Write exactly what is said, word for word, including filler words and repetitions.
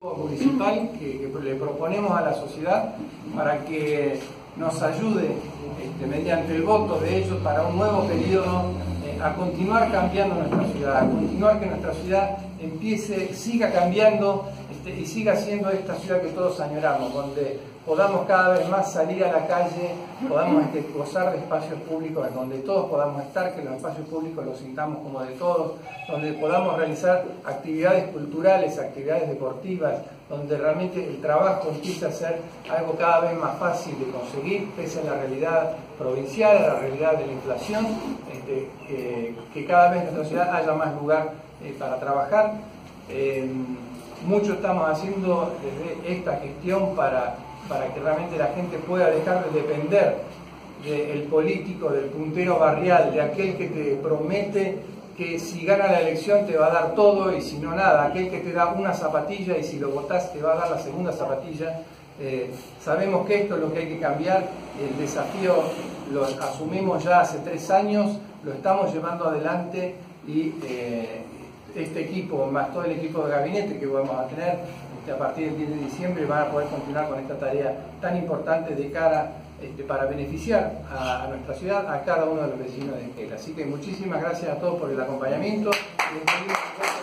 Municipal que, que le proponemos a la sociedad para que nos ayude este, mediante el voto de ellos para un nuevo periodo eh, a continuar cambiando nuestra ciudad, a continuar que nuestra ciudad empiece, siga cambiando este, y siga siendo esta ciudad que todos añoramos, donde podamos cada vez más salir a la calle, podamos este, gozar de espacios públicos en donde todos podamos estar, que los espacios públicos los sintamos como de todos, donde podamos realizar actividades culturales, actividades deportivas, donde realmente el trabajo empiece a ser algo cada vez más fácil de conseguir, pese a la realidad provincial, a la realidad de la inflación, este, eh, que cada vez en nuestra ciudad haya más lugar eh, para trabajar. Eh, mucho estamos haciendo desde esta gestión para para que realmente la gente pueda dejar de depender del político, del puntero barrial, de aquel que te promete que si gana la elección te va a dar todo y si no nada, aquel que te da una zapatilla y si lo votás te va a dar la segunda zapatilla. Eh, sabemos que esto es lo que hay que cambiar, el desafío lo asumimos ya hace tres años, lo estamos llevando adelante y eh, este equipo, más todo el equipo de gabinete que vamos a tener a partir del diez de diciembre, van a poder continuar con esta tarea tan importante de cara este, para beneficiar a, a nuestra ciudad, a cada uno de los vecinos de Esquel. Así que muchísimas gracias a todos por el acompañamiento.